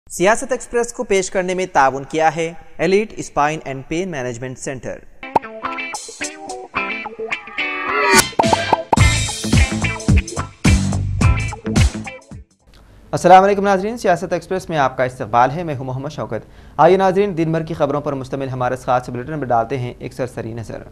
सियासत एक्सप्रेस को पेश करने में ताउन किया है elite spine and pain management centre. अस्सलाम वालेकुम नाजरीन, सियासत एक्सप्रेस में आपका इस्तकबाल है। मैं हूं मोहम्मद शौकत। आइए नाजरीन, दिन भर की खबरों पर मुश्तमिल हमारे खास बुलेटिन में डालते हैं एक सरसरी नज़र।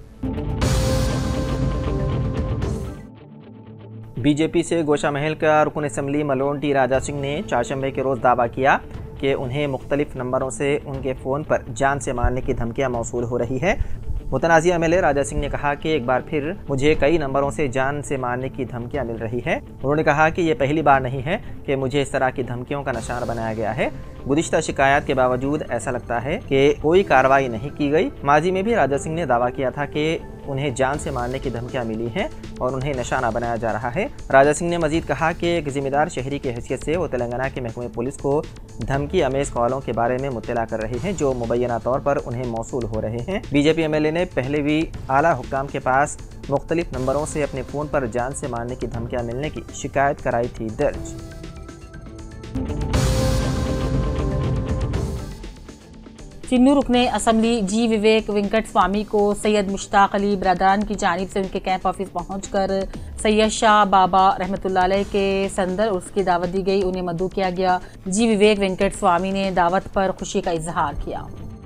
बीजेपी से गोशा महल का रुकन असम्बली मलोन टी राजा सिंह ने चारशंबे के रोज़ दावा किया कि उन्हें मुख्तलिफ नंबरों से उनके फ़ोन पर जान से मारने की धमकियां मौसूल हो रही है। मुतनाज़िया एमएलए राजा सिंह ने कहा कि एक बार फिर मुझे कई नंबरों से जान से मारने की धमकियां मिल रही है। उन्होंने कहा कि ये पहली बार नहीं है कि मुझे इस तरह की धमकियों का निशाना बनाया गया है। गुज़िश्ता शिकायत के बावजूद ऐसा लगता है कि कोई कार्रवाई नहीं की गई। माजी में भी राजा सिंह ने दावा किया था कि उन्हें जान से मारने की धमकियां मिली हैं और उन्हें निशाना बनाया जा रहा है। राजा सिंह ने मजीद कहा कि एक जिम्मेदार शहरी की हैसियत से वो तेलंगाना के महकमे पुलिस को धमकी अमेज कॉलों के बारे में मुत्तला कर रहे हैं जो मुबैना तौर पर उन्हें मौसूल हो रहे हैं। बीजेपी एमएलए ने पहले भी आला हुक्काम के पास मुख्तलिफ नंबरों से अपने फ़ोन पर जान से मारने की धमकियां मिलने की शिकायत कराई थी दर्ज। चिन्नू रुकने असम्बली जी विवेक वेंकट स्वामी को सैयद मुश्ताक अली बरदरान की जानिब से उनके कैंप ऑफिस पहुंचकर सैयद शाह बाबा रहमतुल्लाह अलैह के संदर उसकी दावत दी गई, उन्हें मदऊ किया गया। जी विवेक वेंकट स्वामी ने दावत पर खुशी का इजहार किया।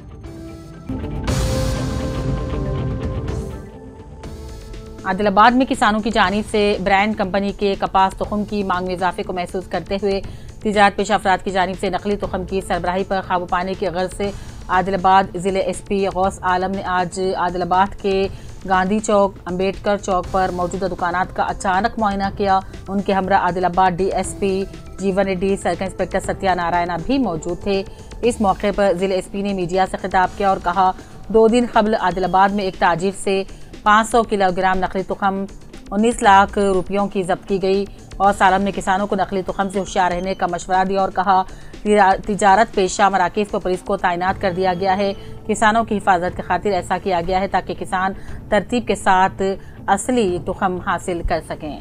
आदिलाबाद में किसानों की जानिब से ब्रांड कंपनी के कपास तुखम की मांग में इजाफे को महसूस करते हुए तिजारत पेशा अफराद की जानिब से नकली तुखम की सरबराही पर काबू पाने की गर्ज से आदिलाबाद जिले एसपी गौस आलम ने आज आदिलाबाद के गांधी चौक, अंबेडकर चौक पर मौजूदा दुकानात का अचानक मुआयना किया। उनके हमरा Adilabad DSP Jeevan Reddy, circle inspector Satya Narayana भी मौजूद थे। इस मौके पर जिले एसपी ने मीडिया से खिताब किया और कहा, 2 दिन कबल आदिलाबाद में एक ताजिर से 500 किलोग्राम नकली तुखम 19 लाख रुपयों की जब्त की गई और सालम ने किसानों को नकली तुखम से होशियार रहने का मशवरा दिया और कहा तिजारत पेशा मराकज़ पर पुलिस को तैनात कर दिया गया है। किसानों की हिफाजत की खातिर ऐसा किया गया है ताकि किसान तरतीब के साथ असली तुखम हासिल कर सकें।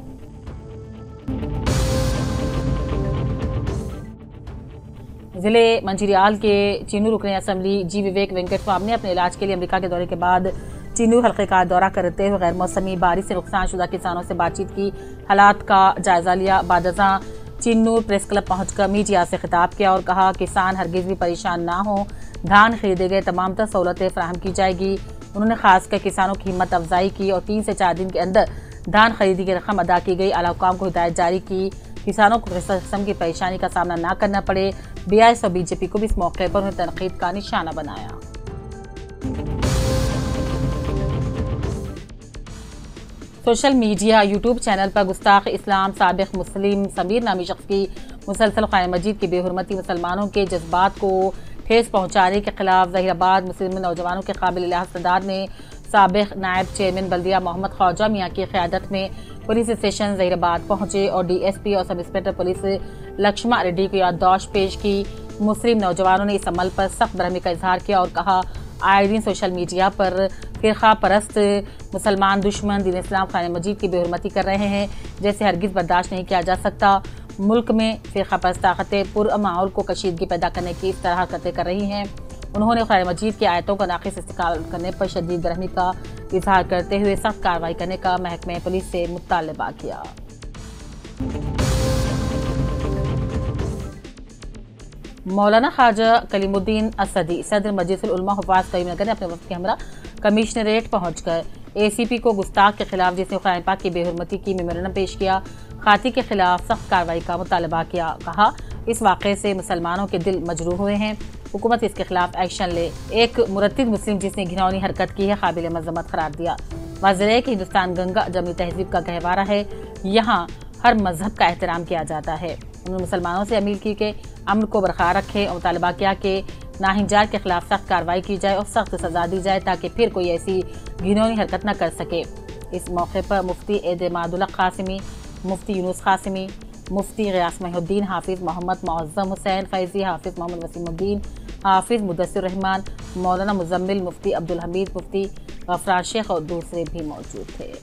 जिले मंचिरियाल के चिन्नू रुकने असम्बली जी विवेक वेंकट स्वामी ने अपने इलाज के लिए अमेरिका के दौरे के बाद चिन्नू हल्के का दौरा करते हुए गैर मौसमी बारिश से नुकसान शुदा किसानों से बातचीत की, हालात का जायजा लिया। बादजा चिन्नू प्रेस क्लब पहुंचकर मीडिया से खिताब किया और कहा, किसान हरगिज भी परेशान ना हो, धान खरीदे गए तमाम तर सहूलतें फराहम की जाएगी। उन्होंने खासकर किसानों की हिम्मत अफजाई की और 3 से 4 दिन के अंदर धान खरीदी की रकम अदा की गई। आला हुक्काम को हिदायत जारी की किसानों को किसी किस्म की परेशानी का सामना न करना पड़े। बीआईएस और बीजेपी को भी इस मौके पर उन्हें तनकीद का निशाना बनाया। सोशल मीडिया यूट्यूब चैनल पर गुस्ताख इस्लाम साबिक मुस्लिम समीर नामी शख्स की मुसलसल कुरान मजीद की बेहुरमती मुसलमानों के जज्बात को ठेस पहुंचाने के खिलाफ ज़हीराबाद मुस्लिम नौजवानों के काबिल लिहाज सरदार ने साबिक नायब चेयरमैन बल्दिया मोहम्मद ख्वाजा मियाँ की क़यादत में पुलिस स्टेशन ज़हीराबाद पहुंचे और डीएसपी और sub inspector police Laxma Reddy को याददाश्त पेश की। मुस्लिम नौजवानों ने इस अमल पर सख्त बरहमी का इजहार किया और कहा, आए दिन सोशल मीडिया पर फ़िरक़ा परस्त मुसलमान दुश्मन दीन इस्लाम कुरान मजीद की बेहुरमती कर रहे हैं, जैसे हरगिज़ बर्दाश्त नहीं किया जा सकता। मुल्क में फ़िरक़ा परस्त ताकतें पुर माहौल को कशीदगी पैदा करने की इस तरह हरकतें कर रही हैं। उन्होंने कुरान मजीद की आयतों का नाक़िस इस्तेमाल करने पर शदीद बरहमी का इजहार करते हुए सख्त कार्रवाई करने का महकमे पुलिस से मुतालबा किया। मौलाना ख्वाजा कलीमुद्दीन असदी सदर मजलिस उलमा हुफ़ाज़ करीमनगर ने अपने वक्त के हमरा कमिश्नरेट पहुंचकर एसीपी को गुस्ताख के खिलाफ जिसने कुरान पाक की बेहुरमती की मेमोरेंडम पेश किया, खाती के खिलाफ सख्त कार्रवाई का मुतालबा किया। कहा, इस वाक़े से मुसलमानों के दिल मजरूह हुए हैं, हुकूमत इसके खिलाफ एक्शन ले। एक मुरत्तिद मुस्लिम जिसने घिनौनी हरकत की है काबिल मज़म्मत करार दिया। वाज़ेह है कि हिंदुस्तान गंगा जमनी तहजीब का गहवारा है, यहाँ हर मजहब का एहतराम किया जाता है। उन्होंने मुसलमानों से अपील की कि अमन को बरकरार रखें और मुतालबा किया कि नाहिंजार के खिलाफ सख्त कार्रवाई की जाए और सख्त सजा दी जाए ताकि फिर कोई ऐसी घिनौनी हरकत न कर सके। इस मौके पर मुफ्ती एतमादुल्लाह कासिमी, मुफ्ती यूनुस कासिमी, मुफ्ती ग़ियास महिउद्दीन, हाफिज़ मोहम्मद मुअज़्ज़म हुसैन फ़ैज़ी, हाफिज़ मोहम्मद वसीमुद्दीन, हाफिज़ मुदस्सिर रहमान, मौलाना मुज़म्मिल, मुफ्ती अब्दुल हमीद, मुफ्ती गफ़रार शेख और दूसरे भी मौजूद थे।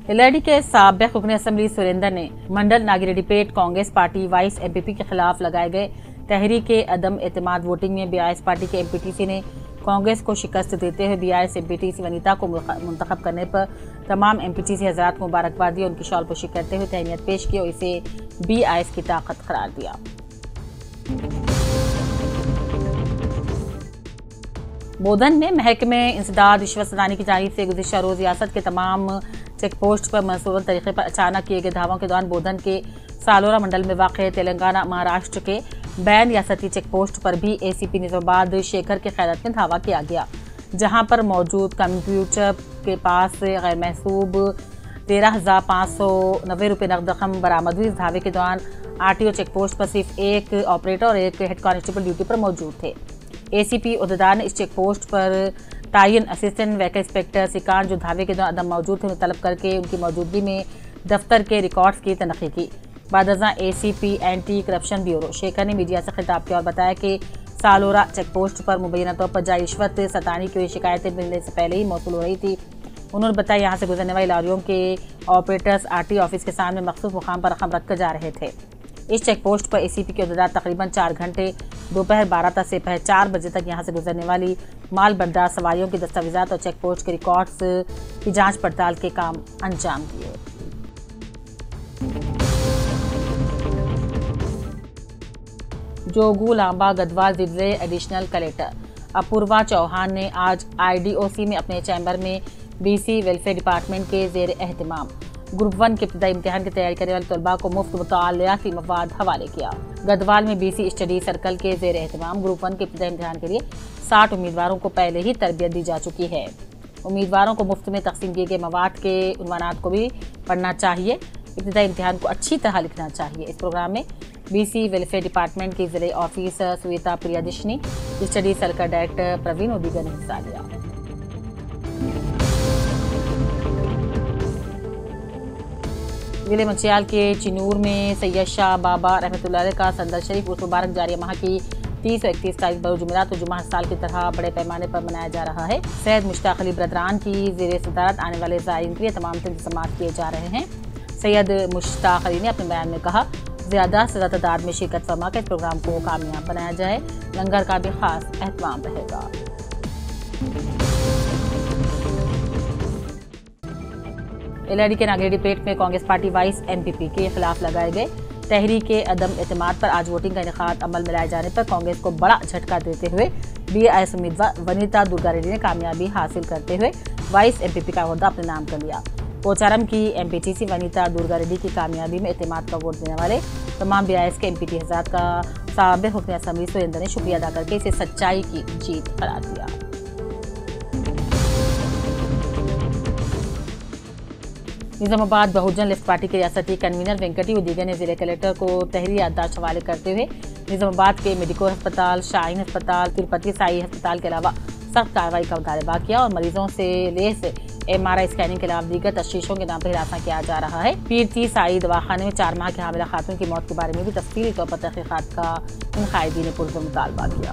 एलआईडी के साबिक रुकन असम्बली सुरेंद्र ने मंडल Nagireddypet Congress party vice MPP के खिलाफ लगाए गए तहरीक अदम एतमाद वोटिंग में बीआईएस पार्टी के एमपीटीसी ने कांग्रेस को शिकस्त देते हुए बीआईएस एमपीटीसी वनीता को मुंतखब करने पर तमाम एमपीटीसी हजरात को मुबारकबाद दी, उनकी शॉलपोशी करते हुए तहनीत पेश की और इसे बीआईएस की ताकत करार दिया। बोधन में महकमे इंसदाद रिश्वत सदानी की जानिब से गुज़िश्ता रोज़ रियासत के तमाम चेक पोस्ट पर मनसूबन तरीके पर अचानक किए गए धावों के दौरान बोधन के सालोरा मंडल में वाक़ तेलंगाना महाराष्ट्र के बैन रियासती चेक पोस्ट पर भी एसीपी निजामाबाद शेखर की क़यादत में धावा किया गया, जहां पर मौजूद कंप्यूटर के पास गैर महसूब 13,590 रुपये नकद रकम बरामद हुई। इस धावे के दौरान आरटीओ चेक पोस्ट पर सिर्फ एक ऑपरेटर और एक हेड कांस्टेबल ड्यूटी पर मौजूद थे। एसीपी उहदेदार ने इस चेक पोस्ट पर तायन असिस्टेंट व्हीकल इंस्पेक्टर सिकान जो धावे के दौरान अदम मौजूद थे उन्हें तलब करके उनकी मौजूदगी में दफ्तर के रिकॉर्ड्स की तनखी की। बादजा ACP anti corruption bureau Shekhar ने मीडिया से खिताब किया और बताया कि सालोरा चेक पोस्ट पर मुबैना तौर पर जारी रिश्वत सतानी की शिकायतें मिलने से पहले ही मौसूल हो रही थी। उन्होंने बताया यहाँ से गुजरने वाली लॉरियों के ऑपरेटर्स आरटी ऑफिस के सामने मखसूस मुकाम पर रकम रख कर जा रहे थे। इस चेक पोस्ट पर एसीपी के उहदेदार तकरीबन 4 घंटे दोपहर 12 से दोपहर 4 बजे तक यहाँ से गुजरने वाली माल बरदार सवारियों की दस्तावेजात और चेक पोस्ट के रिकॉर्ड्स की जांच पड़ताल के काम अंजाम दिए। जोगू लांबा गढ़वाल जिले एडिशनल कलेक्टर अपूर्वा चौहान ने आज आईडीओसी में अपने चैम्बर में बीसी वेलफेयर डिपार्टमेंट के जेर एहतमाम ग्रुप 1 के इब्तदाई इम्तिहान की तैयारी करने वाले तलबा को मुफ्त मुतालियाती मवाद हवाले किया। गढ़वाल में बीसी स्टडी सर्कल के जेर एहतमाम ग्रुप 1 के इब्तदाई इम्तिहान के लिए 60 उम्मीदवारों को पहले ही तरबियत दी जा चुकी है। उम्मीदवारों को मुफ्त में तकसीम किए गए मवाद के उन्वानात को भी पढ़ना चाहिए, इब्तदाई इम्तिहान को अच्छी तरह लिखना चाहिए। इस प्रोग्राम में बीसी वेलफेयर डिपार्टमेंट की जिले officer Suveta Priyadarshini, study circle director Praveen और दीगर ने हिस्सा लिया। जिले मंचियाल के चिनूर में सैयद शाह बाबा रहमतुल्लाह का संदल शरीफ उर्स मुबारक जारी माह की 30 और 31 तारीख बरोज जुमेरात और जुमा हर साल की तरह बड़े पैमाने पर मनाया जा रहा है। सैयद मुश्ताक अली ब्रदरान की ज़ेर सदारत आने वाले ज़ायरीन के लिए तमाम इंतजाम किए जा रहे हैं। सैयद मुश्ताक अली ने अपने बयान में कहा, ज़्यादा से ज़्यादा तादाद में शिरकत फरमा कर इस प्रोग्राम को कामयाब बनाया जाए। लंगर का भी खास एहतमाम रहेगा। एलआईडी के नागिरेड्डीपेट में कांग्रेस पार्टी वाइस एमपीपी के खिलाफ लगाए गए तहरीक अदम एतमाद पर आज वोटिंग का इनेकाद अमल में लाए जाने पर कांग्रेस को बड़ा झटका देते हुए बीआईएस उम्मीदवार वनीता दुर्गा रेड्डी ने कामयाबी हासिल करते हुए वाइस एमपीपी का ओहदा अपने नाम कर लिया। पोचारम की एमपीटीसी वनीता दुर्गा रेड्डी की कामयाबी में एतमाद का वोट देने वाले तमाम बीआईएस के एमपीटी हजरात का साबिक रुकन असम्बली सुरेंद्र ने शुक्रिया अदा करके इसे सच्चाई की जीत करार दिया। निजामाबाद बहुजन लेफ्ट पार्टी के रियासती कन्वीनर वेंकटी उदीगर ने जिले कलेक्टर को तहरीर याददाश्त हवाले करते हुए निजामाबाद के मेडिको अस्पताल, शाहीन अस्पताल, तिरुपति साई अस्पताल के अलावा सख्त कार्रवाई का मुतालबा किया और मरीजों से लेस MRI स्कैनिंग के अलावा दीगर तशरीशों के नाम पर हिरासत किया जा रहा है। पीरती साई दवाखाने में 4 माह की हामिला खातून की मौत के बारे में भी तफसीली तौर पर तहकीकात का इन कायदी ने पुरजोर मुतालबा किया।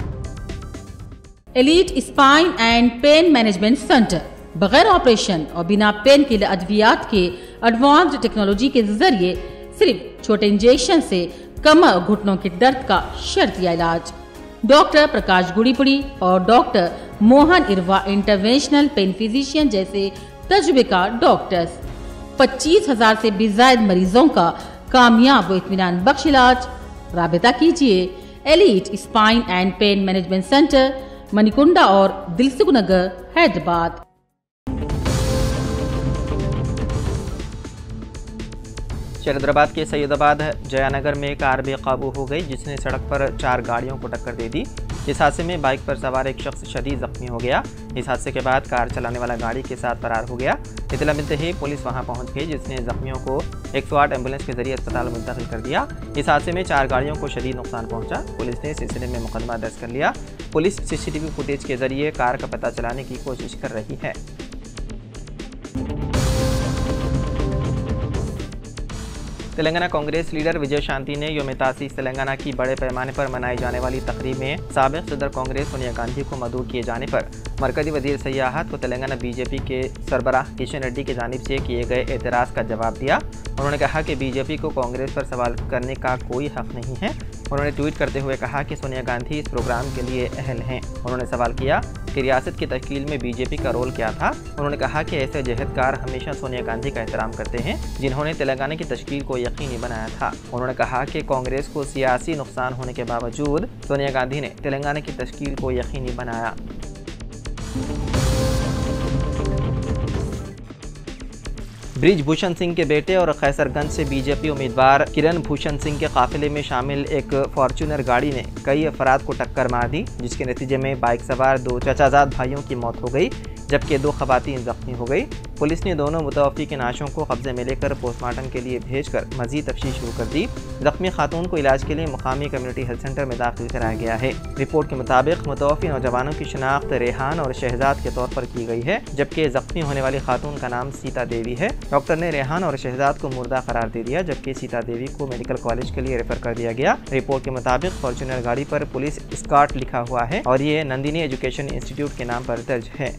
Elite spine and pain management centre बगैर ऑपरेशन और बिना पेन किलर अद्वियात के एडवांस्ड टेक्नोलॉजी के जरिए सिर्फ छोटे इंजेक्शन से कमर और घुटनों के दर्द का शर्तिया इलाज। डॉक्टर प्रकाश गुड़ीपुड़ी और doctor Mohan Irva interventional pain physician जैसे तजुर्बेकार डॉक्टर्स 25,000 से भी ज्यादा मरीजों का कामयाब व इत्मीनान बख्श इलाज। राबिता कीजिए elite spine and pain management centre, Manikonda और दिलसुख नगर, हैदराबाद। हैदराबाद के सैयदाबाद जयानगर में कार बेकाबू हो गई जिसने सड़क पर 4 गाड़ियों को टक्कर दे दी। इस हादसे में बाइक पर सवार एक शख्स शदीद जख्मी हो गया। इस हादसे के बाद कार चलाने वाला गाड़ी के साथ फरार हो गया। इतला मिलते ही पुलिस वहां पहुंच गई जिसने जख्मियों को 108 एम्बुलेंस के जरिए अस्पताल मुंतकिल कर दिया। इस हादसे में 4 गाड़ियों को शदीद नुकसान पहुंचा। पुलिस ने सिलसिले में मुकदमा दर्ज कर लिया। पुलिस CCTV फुटेज के जरिए कार का पता चलाने की कोशिश कर रही है। तेलंगाना कांग्रेस लीडर विजय शांति ने योम तासीस तेलंगाना की बड़े पैमाने पर मनाई जाने वाली तकरीब में साबिक सदर कांग्रेस सोनिया गांधी को मदऊ किए जाने पर मरकजी वजीर सयाहत को तेलंगाना बीजेपी के सरबराह किशन रेड्डी की जानिब से किए गए एतराज़ का जवाब दिया। उन्होंने कहा कि बीजेपी को कांग्रेस पर सवाल करने का कोई हक नहीं है। उन्होंने ट्वीट करते हुए कहा कि सोनिया गांधी इस प्रोग्राम के लिए अहल हैं। उन्होंने सवाल किया कि रियासत की तश्कील में बीजेपी का रोल क्या था। उन्होंने कहा कि ऐसे जहदकार हमेशा सोनिया गांधी का एहतराम करते हैं जिन्होंने तेलंगाना की तश्कील को यकीनी बनाया था। उन्होंने कहा कि कांग्रेस को सियासी नुकसान होने के बावजूद सोनिया गांधी ने तेलंगाना की तश्कील को यकीनी बनाया। ब्रिज भूषण सिंह के बेटे और कैसरगंज से बीजेपी उम्मीदवार किरण भूषण सिंह के काफिले में शामिल एक फॉर्च्यूनर गाड़ी ने कई अफराद को टक्कर मार दी, जिसके नतीजे में बाइक सवार 2 चचाजाद भाइयों की मौत हो गई जबकि 2 खवातीन जख्मी हो गई। पुलिस ने दोनों मुतवफ़ी के नाशों को कब्जे में लेकर पोस्टमार्टम के लिए भेजकर मजीद तफ्तीश शुरू कर दी। जख्मी खातून को इलाज के लिए मुकामी कम्युनिटी हेल्थ सेंटर में दाखिल कराया गया है। रिपोर्ट के मुताबिक मुतवफ़ी नौजवानों की शनाख्त रेहान और शहजाद के तौर पर की गई है, जबकि जख्मी होने वाली खातून का नाम सीता देवी है। डॉक्टर ने रेहान और शहजाद को मुर्दा करार दे दिया, जबकि सीता देवी को मेडिकल कॉलेज के लिए रेफर कर दिया गया। रिपोर्ट के मुताबिक फॉर्च्यूनर गाड़ी पर पुलिस स्कॉट लिखा हुआ है और ये नंदिनी एजुकेशन इंस्टीट्यूट के नाम पर दर्ज है।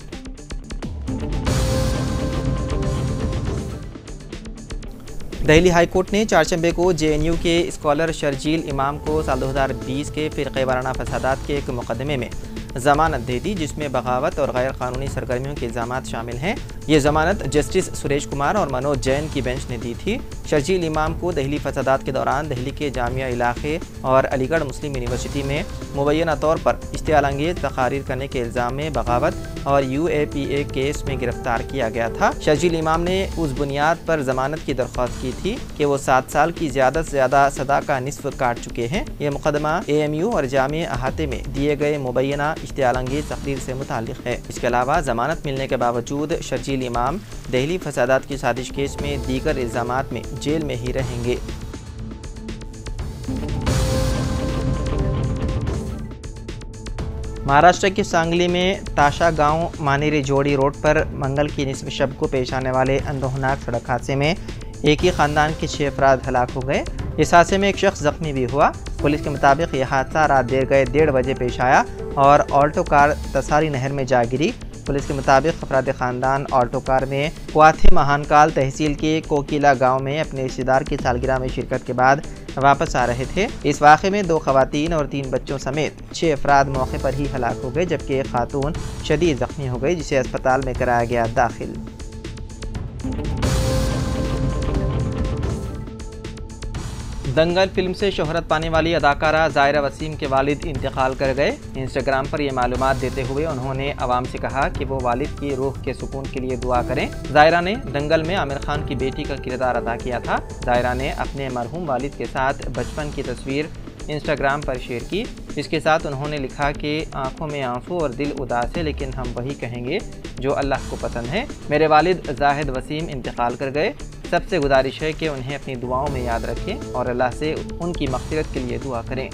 दिल्ली हाई कोर्ट ने चारशंबे को जेएनयू के स्कॉलर शर्जील इमाम को साल 2020 के फ़िरक़े वाराना फसादात के एक मुकदमे में ज़मानत दे दी, जिसमें बगावत और गैर कानूनी सरगर्मियों के इल्ज़ामात शामिल हैं। ये ज़मानत जस्टिस सुरेश कुमार और मनोज जैन की बेंच ने दी थी। शर्जील इमाम को दिल्ली फसादात के दौरान दिल्ली के जामिया इलाके और अलीगढ़ मुस्लिम यूनिवर्सिटी में मुबैना तौर पर इश्तियालंगेज़ तकारीर करने के इल्ज़ाम में बगावत और UAPA केस में गिरफ्तार किया गया था। शर्जील इमाम ने उस बुनियाद पर ज़मानत की दरख्वास्त की थी कि वो 7 साल की ज़्यादा से ज़्यादा सदा का निस्फ काट चुके हैं। ये मुकदमा AMU और जामिया अहाते में दिए गए मुबैना इश्तियालंगेज़ तकरीर से मुताल्लिक़ है। इसके अलावा ज़मानत मिलने के बावजूद शर्जील इमाम दिल्ली फसादात की साजिश केस में दीगर इल्ज़ामात में जेल में ही रहेंगे। महाराष्ट्र के सांगली में ताशा गांव मानेरी जोड़ी रोड पर मंगल की निस्फ शब को पेश आने वाले अंदोहनाक सड़क हादसे में एक ही ख़ानदान के 6 अफराद हलाक हो गए। इस हादसे में एक शख्स जख्मी भी हुआ। पुलिस के मुताबिक यह हादसा रात देर गए 1:30 बजे पेश आया और ऑल्टो कार तसारी नहर में जा गिरी। पुलिस के मुताबिक अफराद ख़ानदान ऑल्टो कार में क्वाथे महानकाल तहसील के कोकिला गांव में अपने रिश्तेदार की सालगिरह में शिरकत के बाद वापस आ रहे थे। इस वाक़े में 2 खवातीन और 3 बच्चों समेत 6 अफराद मौके पर ही हलाक हो गए, जबकि एक खातून शदीद जख्मी हो गई, जिसे अस्पताल में कराया गया दाखिल। दंगल फिल्म से शोहरत पाने वाली अदाकारा ज़ायरा वसीम के वालिद इंतकाल कर गए। इंस्टाग्राम पर यह मालूमात देते हुए उन्होंने अवाम से कहा कि वो वालिद की रूह के सुकून के लिए दुआ करें। ज़ायरा ने दंगल में आमिर खान की बेटी का किरदार अदा किया था। ज़ायरा ने अपने मरहूम वालिद के साथ बचपन की तस्वीर इंस्टाग्राम पर शेयर की। इसके साथ उन्होंने लिखा कि आंखों में आंसू और दिल उदास है, लेकिन हम वही कहेंगे जो अल्लाह को पसंद है। मेरे वालिद जाहिद वसीम इंतकाल कर गए। सबसे गुजारिश है कि उन्हें अपनी दुआओं में याद रखें और अल्लाह से उनकी मग़फ़िरत के लिए दुआ करें।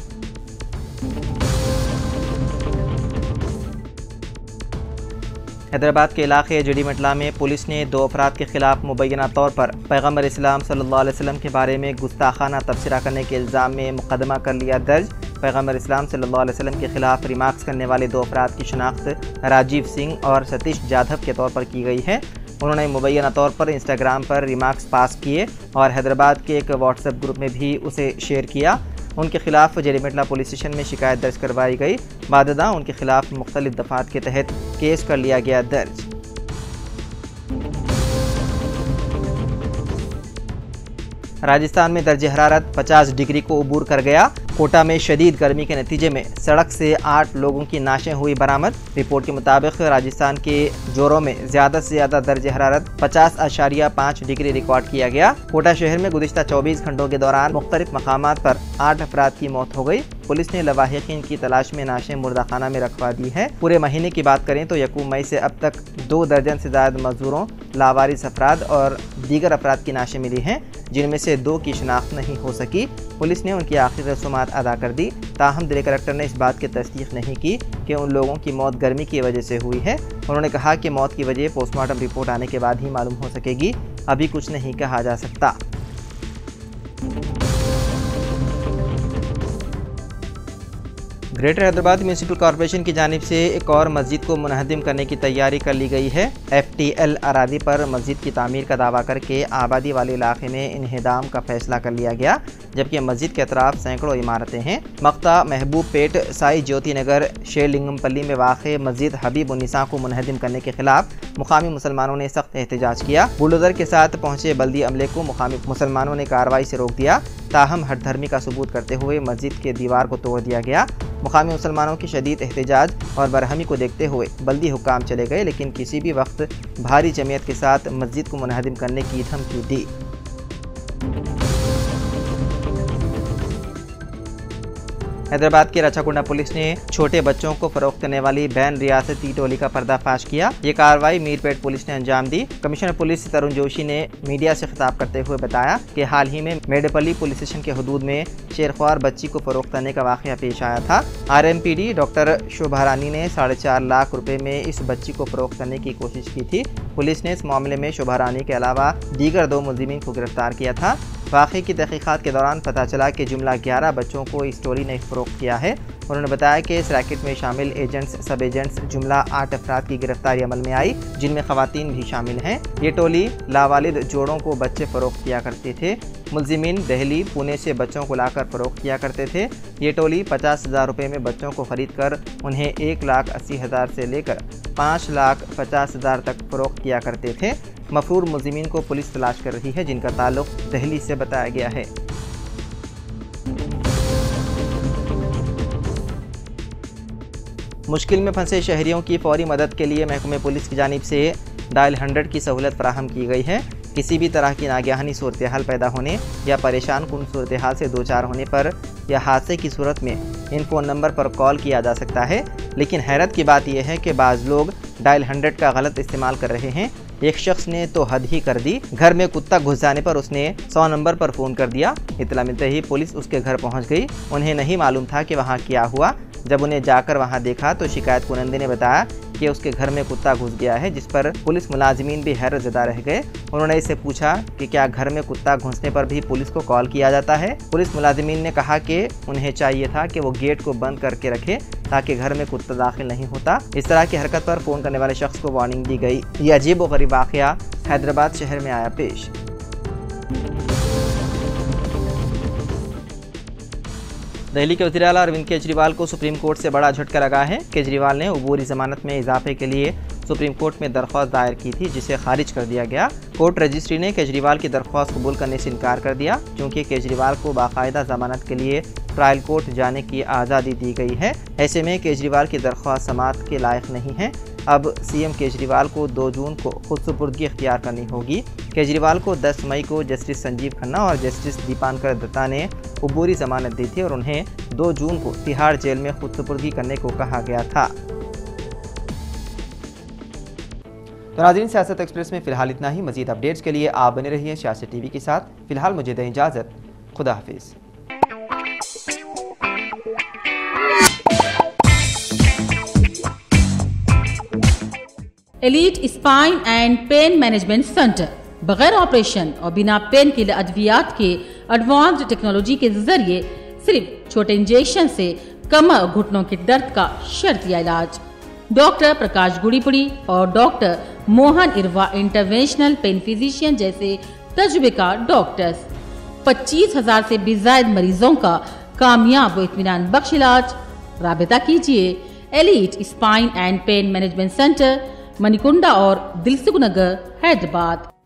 हैदराबाद के इलाके जड़ीमटला में पुलिस ने 2 अफराद के खिलाफ मुबैना तौर पर पैगम्बर इस्लाम सल्लल्लाहु अलैहि वसल्लम के बारे में गुस्ताखाना तबसरा करने के इल्ज़ाम में मुकदमा कर लिया दर्ज। पैगम्बर इस्लाम सल्लल्लाहु अलैहि वसल्लम के खिलाफ रिमार्क्स करने वाले 2 अफराद की शनाख्त राजीव सिंह और सतीश जाधव के तौर पर की गई है। उन्होंने मुबैना तौर पर इंस्टाग्राम पर रिमार्क्स पास किए और हैदराबाद के एक व्हाट्सएप ग्रुप में भी उसे शेयर किया। उनके खिलाफ जड़ीमटला पुलिस स्टेशन में शिकायत दर्ज करवाई गई। बाददा उनके खिलाफ मुख्तलिफ दफ़ात के तहत केस कर लिया गया दर्ज। राजस्थान में दर्जे हरारत 50 डिग्री को अबूर कर गया। कोटा में शदीद गर्मी के नतीजे में सड़क से 8 लोगों की नाशें हुई बरामद। रिपोर्ट के मुताबिक राजस्थान के जोरों में ज़्यादा से ज़्यादा दर्जे हरारत 50.5 डिग्री रिकॉर्ड किया गया। कोटा शहर में गुज़िश्ता 24 घंटों के दौरान मुख्तलिफ मकामात पर 8 अफराद की मौत हो गई। पुलिस ने लवाहिकीन की तलाश में नाशें मुर्दाखाना में रखवा दी है। पूरे महीने की बात करें तो यकूम मई से अब तक 2 दर्जन से ज़्यादा मजदूरों, लावारिस अफराद और दीगर अफराद की नाशें मिली हैं, जिनमें से 2 की शनाख्त नहीं हो सकी। पुलिस ने उनकी आखिरी रसूमात अदा कर दी। ताहम जिले कलेक्टर ने इस बात की तस्दीक नहीं की कि उन लोगों की मौत गर्मी की वजह से हुई है। उन्होंने कहा कि मौत की वजह पोस्टमार्टम रिपोर्ट आने के बाद ही मालूम हो सकेगी, अभी कुछ नहीं कहा जा सकता। ग्रेटर हैदराबाद म्यूनिसिपल कॉरपोरेशन की जानिब से एक और मस्जिद को मुनहदिम करने की तैयारी कर ली गई है। FTL अरादी पर मस्जिद की तामीर का दावा करके आबादी वाले इलाके में इन्हेदाम का फैसला कर लिया गया, जबकि मस्जिद के अतराफ सैकड़ों इमारतें हैं। मक्ता, महबूब पेट, साई ज्योति नगर, शेरलिंगमपल्ली में वाक़ मस्जिद हबीब उन्निसा को मुनहदिम करने के खिलाफ मुकामी मुसलमानों ने सख्त एहतजाज किया। बुलडोजर के साथ पहुंचे बल्दी अमले को मुकामी मुसलमानों ने कार्रवाई से रोक दिया, ताहम हठधर्मी का सबूत करते हुए मस्जिद के दीवार को तोड़ दिया गया। मुकामी मुसलमानों की शदीद एहतजाज और बरहमी को देखते हुए बल्दी हुक्काम चले गए, लेकिन किसी भी वक्त भारी जमीयत के साथ मस्जिद को मुनहदिम करने की धमकी दी। हैदराबाद की रचाकुंडा पुलिस ने छोटे बच्चों को फरोख्त करने वाली बैन रियासती टोली का पर्दाफाश किया। ये कार्रवाई मीरपेट पुलिस ने अंजाम दी। कमिश्नर पुलिस तरुण जोशी ने मीडिया से खिताब करते हुए बताया कि हाल ही में मेडेपल्ली पुलिस स्टेशन के हदूद में शेरख्वार बच्ची को फरोख्त करने का वाक़या पेश आया था। RMPD डॉक्टर शोभा रानी ने 4.5 लाख रुपए में इस बच्ची को फरोख्त करने की कोशिश की थी। पुलिस ने इस मामले में शोभा रानी के अलावा दीगर 2 मुलजिमीन को गिरफ्तार किया था। वाक़े की तहक़ीक़ात के दौरान पता चला कि जुमला 11 बच्चों को इस टोली ने फ़रोख्त किया है। उन्होंने बताया कि इस रैकेट में शामिल एजेंट्स, सब एजेंट्स जुमला 8 अफराद की गिरफ्तारी अमल में आई, जिनमें ख़वातीन भी शामिल हैं। ये टोली लावालिद जोड़ों को बच्चे फ़रोख्त किया करते थे। मुलजिमीन दिल्ली, पुणे से बच्चों को लाकर फ़रोख्त किया करते थे। ये टोली 50,000 रुपये में बच्चों को ख़रीद कर उन्हें 1,80,000 से लेकर 5,50,000 तक फ़रोख्त किया करते थे। मफरूर मुलजिमीन को पुलिस तलाश कर रही है, जिनका ताल्लुक दिल्ली से बताया गया है। मुश्किल में फंसे शहरियों की फौरी मदद के लिए महकमे पुलिस की जानिब से डायल 100 की सहूलत फराहम की गई है। किसी भी तरह की नागहानी सूरत हाल पैदा होने या परेशान कुन सूरत हाल से दो चार होने पर या हादसे की सूरत में इन फ़ोन नंबर पर कॉल किया जा सकता है। लेकिन हैरत की बात यह है कि बाज़ लोग डायल 100 का गलत इस्तेमाल कर रहे हैं। एक शख्स ने तो हद ही कर दी। घर में कुत्ता घुस जाने पर उसने 100 नंबर पर फ़ोन कर दिया। इत्तला मिलते ही पुलिस उसके घर पहुंच गई। उन्हें नहीं मालूम था कि वहां क्या हुआ। जब उन्हें जाकर वहां देखा तो शिकायत कुनंदे ने बताया कि उसके घर में कुत्ता घुस गया है, जिस पर पुलिस मुलाजिमीन भी हैरत ज़दा रह गए। उन्होंने इससे पूछा कि क्या घर में कुत्ता घुसने पर भी पुलिस को कॉल किया जाता है। पुलिस मुलाजिमीन ने कहा कि उन्हें चाहिए था कि वो गेट को बंद करके रखे ताकि घर में कुत्ता दाखिल नहीं होता। इस तरह की हरकत पर फ़ोन करने वाले शख्स को वार्निंग दी गई। ये अजीब व गरीब वाक़या हैदराबाद शहर में आया पेश। दिल्ली के वज़ीर आला अरविंद केजरीवाल को सुप्रीम कोर्ट से बड़ा झटका लगा है। केजरीवाल ने अबूरी ज़मानत में इजाफे के लिए सुप्रीम कोर्ट में दरख्वास्त दायर की थी, जिसे खारिज कर दिया गया। कोर्ट रजिस्ट्री ने केजरीवाल की दरख्वास्त कबूल करने से इनकार कर दिया, क्योंकि केजरीवाल को बाकायदा ज़मानत के लिए ट्रायल कोर्ट जाने की आज़ादी दी गई है। ऐसे में केजरीवाल की दरख्वास्त समाअत के लायक नहीं है। अब CM केजरीवाल को 2 जून को खुदसुपुर्दगी इख्तियार करनी होगी। केजरीवाल को 10 मई को जस्टिस संजीव खन्ना और जस्टिस दीपांकर दत्ता ने अबूरी ज़मानत दी थी और उन्हें 2 जून को तिहाड़ जेल में खुदसुपुर्दगी करने को कहा गया था। तो नाज़रीन, सियासत एक्सप्रेस में फ़िलहाल इतना ही। मज़ीद अपडेट्स के लिए आप बने रहिए सियासत TV के साथ। फ़िलहाल मुझे दें इजाज़त। खुदा हाफिज़। Elite spine and pain management centre बगैर ऑपरेशन और बिना पेन किलर अद्वियात के एडवांस्ड टेक्नोलॉजी के जरिए सिर्फ छोटे इंजेक्शन से कमर घुटनों के दर्द का शर्तिया इलाज। डॉक्टर प्रकाश गुड़ीपुड़ी और doctor Mohan Irva interventional pain physician जैसे तजुर्बेकार डॉक्टर्स 25,000 से भी ज्यादा मरीजों का कामयाब व इत्मीनान बख्श इलाज। राबिता कीजिए elite spine and pain management centre, Manikonda और दिलसुख नगर, हैदराबाद।